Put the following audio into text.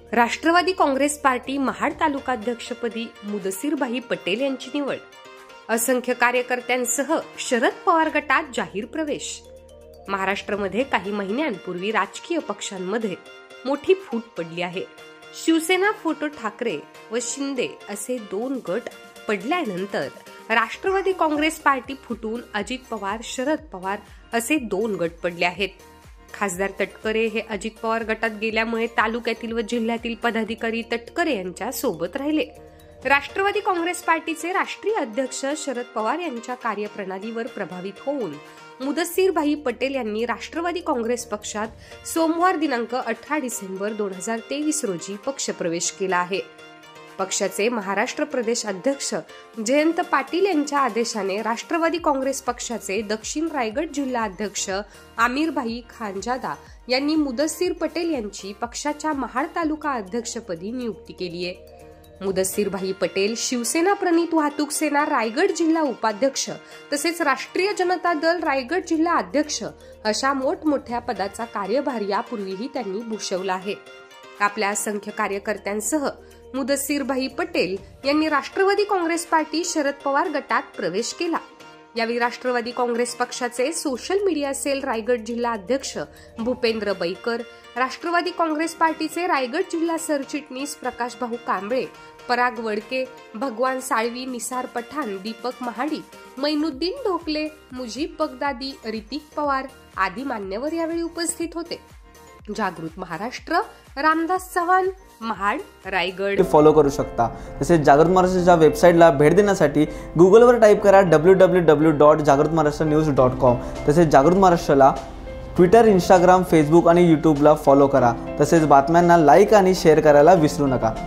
Rashtrawadi Congress Party Mahad तालुकाध्यक्षपदी मुदसीरभाई पटेल यांची निवड। असंख्य कार्यकर्त्यांसह शरद पवार गटात जाहीर प्रवेश। महाराष्ट्रामध्ये काही महिन्यांपूर्वी राजकीय पक्षांमध्ये मोठी फूट पडली आहे। शिवसेना फोटो ठाकरे व शिंदे असे दोन गट पडल्यानंतर राष्ट्रवादी काँग्रेस पार्टी फुटून अजित पवार, शरद पवार असे दोन गट पडले आहेत। खासदार तटकरे हे अजित पवार गटात गेल्यामुळे तालुक्यातील व जिल्ह्यातील पदाधिकारी तटकरे यांच्या सोबत राहिले। राष्ट्रवादी काँग्रेस पार्टीचे राष्ट्रीय अध्यक्ष शरद पवार यांच्या कार्यप्रणालीवर प्रभावित होऊन मुदसीरभाई पटेल यांनी राष्ट्रवादी काँग्रेस पक्षात सोमवार दिनांक 18 डिसेंबर 2023 रोजी पक्षप्रवेश केला आहे। पक्षाचे महाराष्ट्र प्रदेश अध्यक्ष जयंत पाटील यांच्या आदेशाने राष्ट्रवादी काँग्रेस पक्षाचे दक्षिण रायगड जिल्हा अध्यक्ष आमिरभाई खानजादा यांनी मुदसीर पटेल यांची पक्षाच्या महाड तालुका अध्यक्षपदी नियुक्ती केली आहे। मुदसीरभाई पटेल शिवसेना प्रणित वाहतूक सेना रायगड जिल्हा उपाध्यक्ष तसेच राष्ट्रीय जनता दल रायगड जिल्हा अध्यक्ष अशा मोठमोठ्या पदाचा कार्यभार यापूर्वीही त्यांनी भूषवला आहे। आपल्या असंख्य कार्यकर्त्यांसह मुदसीरभाई पटेल यांनी राष्ट्रवादी काँग्रेस पार्टी शरद पवार गटात प्रवेश केला। यावेळी राष्ट्रवादी काँग्रेस पक्षाचे सोशल मीडिया सेल रायगड जिल्हा अध्यक्ष भूपेंद्र बैकर, राष्ट्रवादी काँग्रेस पार्टीचे रायगड जिल्हा सरचिटणीस प्रकाश भाऊ कांबळे, पराग वडके, भगवान साळवी, निसार पठाण, दीपक महाडी, मैनुद्दीन ढोकले, मुजीब बगदादी, रितिक पवार आदी मान्यवर यावेळी उपस्थित होते। जागृत महाराष्ट्र, रामदास चव्हाण, महाड, रायगड फॉलो करू शकता। तसेच जागृत महाराष्ट्राच्या वेबसाईटला भेट देण्यासाठी गुगलवर टाईप करा www.jagrutmaharashtranews.com। तसेच जागृत महाराष्ट्राला ट्विटर, इंस्टाग्राम, फेसबुक आणि यूट्यूबला फॉलो करा। तसेच बातम्यांना लाईक आणि शेअर करायला विसरू नका।